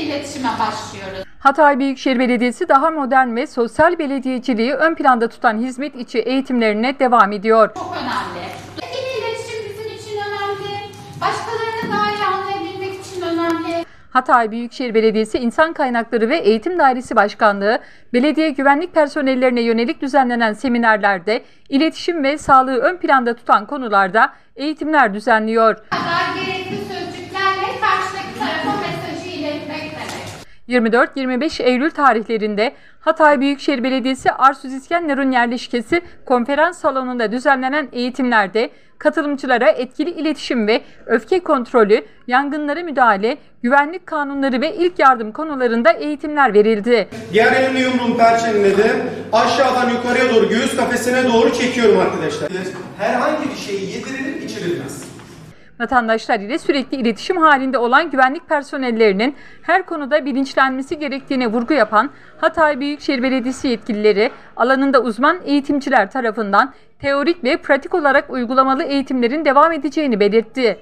iletişime başlıyoruz. Hatay Büyükşehir Belediyesi daha modern ve sosyal belediyeciliği ön planda tutan hizmet içi eğitimlerine devam ediyor. Çok önemli. Etkili iletişim bizim için önemli. Başkalarını daha iyi anlayabilmek için önemli. Hatay Büyükşehir Belediyesi İnsan Kaynakları ve Eğitim Dairesi Başkanlığı, belediye güvenlik personellerine yönelik düzenlenen seminerlerde iletişim ve sağlığı ön planda tutan konularda eğitimler düzenliyor. Gerekli sözcüklerle karşıdaki tarafa mesajı iletmek demek. 24-25 Eylül tarihlerinde Hatay Büyükşehir Belediyesi Arsuz İskenderun Yerleşkesi konferans salonunda düzenlenen eğitimlerde katılımcılara etkili iletişim ve öfke kontrolü, yangınlara müdahale, güvenlik kanunları ve ilk yardım konularında eğitimler verildi. Diğer elimle yumruğumu perçinledim. Aşağıdan yukarıya doğru göğüs kafesine doğru çekiyorum arkadaşlar. Herhangi bir şey yedirilip içirilmez. Vatandaşlar ile sürekli iletişim halinde olan güvenlik personellerinin her konuda bilinçlenmesi gerektiğine vurgu yapan Hatay Büyükşehir Belediyesi yetkilileri, alanında uzman eğitimciler tarafından teorik ve pratik olarak uygulamalı eğitimlerin devam edeceğini belirtti.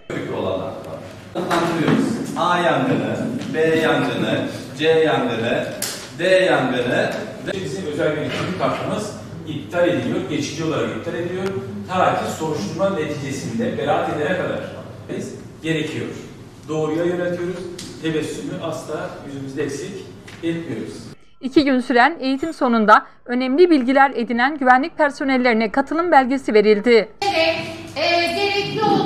A yangını, B yangını, C yangını, D yangını. Bizim özel yönetim kartımız iptal ediliyor, geçici olarak iptal ediliyor. Ta ki soruşturma neticesinde beraat edene kadar gerekiyor. Doğruya yönetiyoruz, tebessümü asla yüzümüzde eksik etmiyoruz. 2 gün süren eğitim sonunda önemli bilgiler edinen güvenlik personellerine katılım belgesi verildi. Gerekli olduğu